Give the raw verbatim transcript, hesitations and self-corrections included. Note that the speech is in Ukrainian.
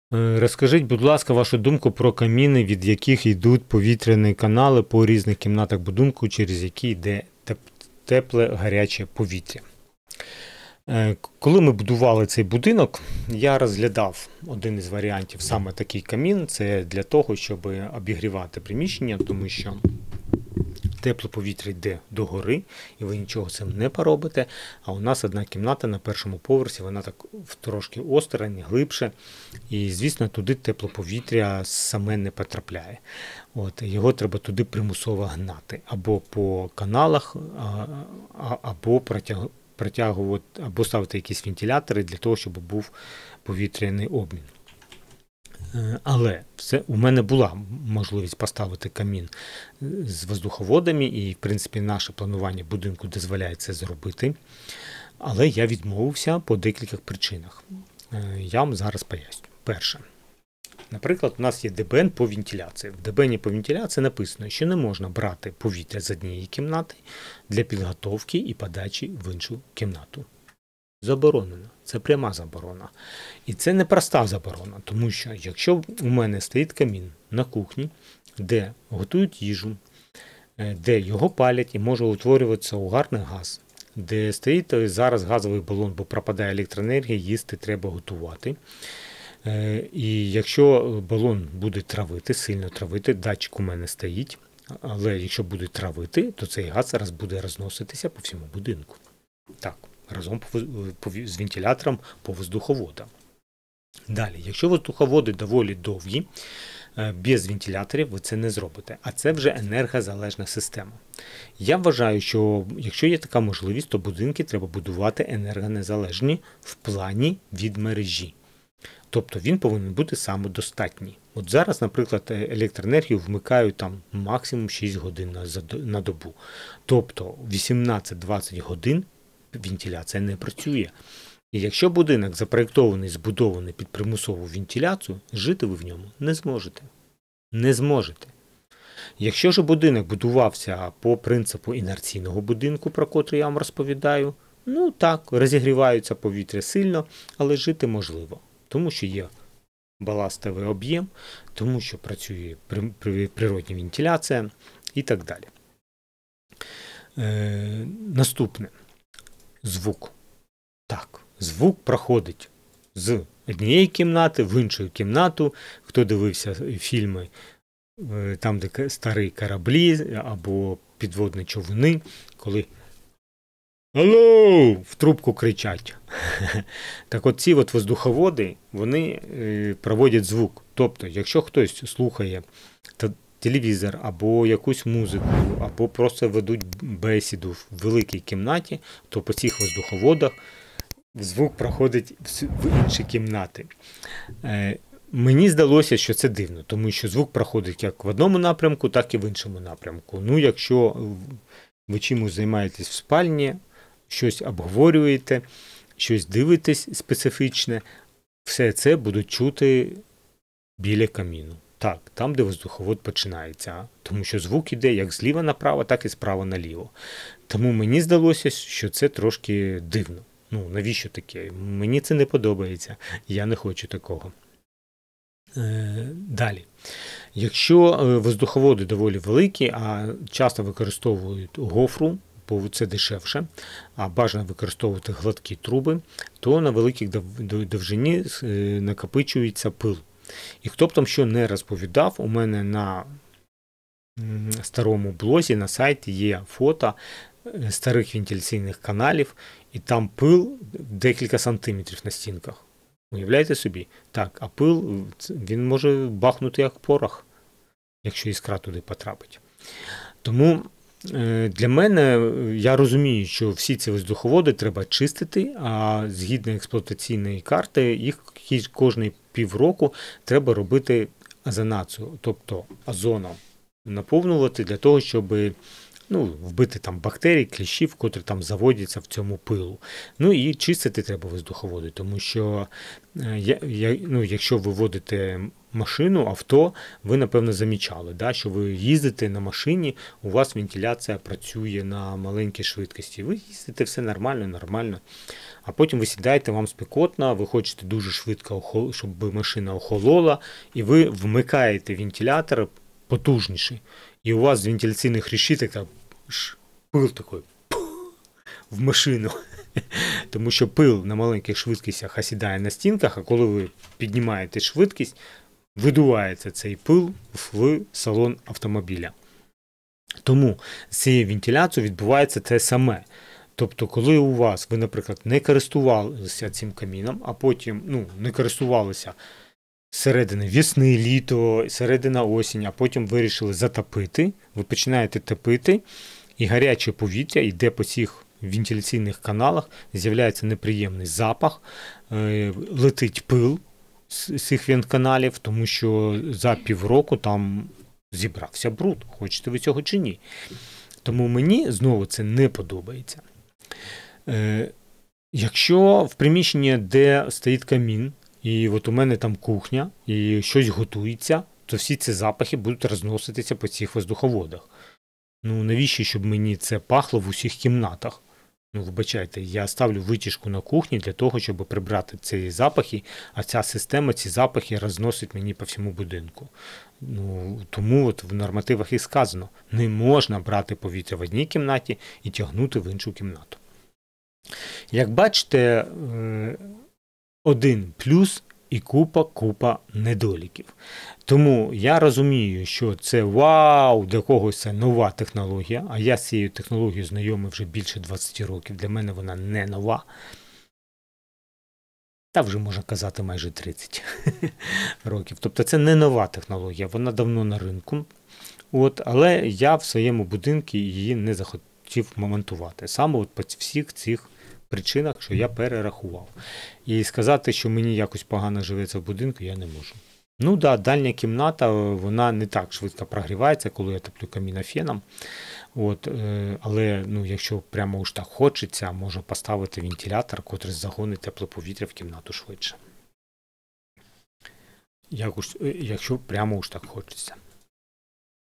Е, Розкажіть, будь ласка, вашу думку про каміни, від яких йдуть повітряні канали по різних кімнатах будинку, через які йде теп- тепле гаряче повітря. Е, Коли ми будували цей будинок, я розглядав один із варіантів саме такий камін. Це для того, щоб обігрівати приміщення, тому що тепле повітря йде догори, і ви нічого з цим не поробите. А у нас одна кімната на першому поверсі, вона так трошки осторонь, глибше. І, звісно, туди тепле повітря саме не потрапляє. От, його треба туди примусово гнати. Або по каналах, або протяг... протягувати, або ставити якісь вентилятори для того, щоб був повітряний обмін. Але все, у мене була можливість поставити камін з воздуховодами, і, в принципі, наше планування будинку дозволяє це зробити. Але я відмовився по декількох причинах. Я вам зараз поясню. Перше. Наприклад, у нас є ДБН по вентиляції. В ДБНі по вентиляції написано, що не можна брати повітря з однієї кімнати для підготовки і подачі в іншу кімнату. Заборонено. Це пряма заборона. І це не проста заборона, тому що якщо у мене стоїть камін на кухні, де готують їжу, де його палять і може утворюватися угарний газ, де стоїть зараз газовий балон, бо пропадає електроенергія, їсти треба готувати. І якщо балон буде травити, сильно травити, датчик у мене стоїть, але якщо буде травити, то цей газ зараз буде розноситися по всьому будинку. Так. Разом з вентилятором по воздуховодам. Далі, якщо воздуховоди доволі довгі, без вентиляторів ви це не зробите. А це вже енергозалежна система. Я вважаю, що якщо є така можливість, то будинки треба будувати енергонезалежні в плані від мережі. Тобто він повинен бути самодостатній. От зараз, наприклад, електроенергію вмикають там максимум шість годин на добу. Тобто вісімнадцять-двадцять годин вентиляція не працює. І якщо будинок запроєктований, збудований під примусову вентиляцію, жити ви в ньому не зможете. Не зможете. Якщо ж будинок будувався по принципу інерційного будинку, про котрий я вам розповідаю, ну так, розігрівається повітря сильно, але жити можливо. Тому що є баластовий об'єм, тому що працює природня вентиляція і так далі. Е, наступне. Звук. Так, звук проходить з однієї кімнати в іншу кімнату. Хто дивився фільми, там, де старі кораблі або підводні човни, коли «Алло!» в трубку кричать. Так от ці от воздуховоди, вони проводять звук. Тобто, якщо хтось слухає телевізор, або якусь музику, або просто ведуть бесіду в великій кімнаті, то по цих воздуховодах звук проходить в інші кімнати. Е, мені здалося, що це дивно, тому що звук проходить як в одному напрямку, так і в іншому напрямку. Ну, якщо ви чимось займаєтесь в спальні, щось обговорюєте, щось дивитесь специфічне, все це будуть чути біля каміну. Так, там, де воздуховод починається, тому що звук іде як зліва направо, так і справа наліво. Тому мені здалося, що це трошки дивно. Ну, навіщо таке? Мені це не подобається, я не хочу такого. Е, далі. Якщо воздуховоди доволі великі, а часто використовують гофру, бо це дешевше, а бажано використовувати гладкі труби, то на великій довжині накопичується пил. І хто б там що не розповідав, у мене на старому блозі, на сайті є фото старих вентиляційних каналів, і там пил декілька сантиметрів на стінках. Уявляєте собі? Так, а пил, він може бахнути як порох, якщо іскра туди потрапить. Тому для мене, я розумію, що всі ці воздуховоди треба чистити, а згідно експлуатаційної карти, їх кожні півроку треба робити озонацію, тобто озоном наповнювати для того, щоб ну, вбити там бактерій, кліщів, котрі там заводяться в цьому пилу. Ну і чистити треба воздуховоди, тому що я, я, ну, якщо ви вводите машину, авто, ви, напевно, замічали, да, що ви їздите на машині, у вас вентиляція працює на маленькій швидкості. Ви їздите, все нормально, нормально. А потім ви сідаєте, вам спекотно, ви хочете дуже швидко, щоб машина охолола, і ви вмикаєте вентилятор потужніший. І у вас з вентиляційних решіток так, пил такий в машину. Тому що пил на маленьких швидкостях осідає на стінках, а коли ви піднімаєте швидкість, видувається цей пил в салон автомобіля. Тому з цією вентиляцією відбувається те саме. Тобто, коли у вас, ви, наприклад, не користувалися цим каміном, а потім ну, не користувалися середини весни, літо, середина осінь, а потім вирішили затопити, ви починаєте топити, і гаряче повітря йде по цих вентиляційних каналах, з'являється неприємний запах, летить пил з цих вентканалів, тому що за півроку там зібрався бруд, хочете ви цього чи ні. Тому мені знову це не подобається. Якщо в приміщенні, де стоїть камін, і от у мене там кухня, і щось готується, то всі ці запахи будуть розноситися по цих воздуховодах. Ну, навіщо, щоб мені це пахло в усіх кімнатах? Ну, вибачайте, я ставлю витяжку на кухні для того, щоб прибрати ці запахи, а ця система ці запахи розносить мені по всьому будинку. Ну, тому от в нормативах і сказано, не можна брати повітря в одній кімнаті і тягнути в іншу кімнату. Як бачите, один плюс і купа-купа недоліків. Тому я розумію, що це вау, для когось це нова технологія, а я з цією технологією знайомий вже більше двадцять років, для мене вона не нова. Та вже можна казати майже тридцять років. Тобто це не нова технологія, вона давно на ринку. От, але я в своєму будинку її не захотів монтувати. Саме от по всіх цих причинах, що я перерахував. І сказати, що мені якось погано живеться в будинку, я не можу. Ну так, да, дальня кімната, вона не так швидко прогрівається, коли я топлю камінофеном. От, але ну, якщо прямо уж так хочеться, можна поставити вентилятор, котрий загонить тепле повітря в кімнату швидше. Як уж, якщо прямо уж так хочеться.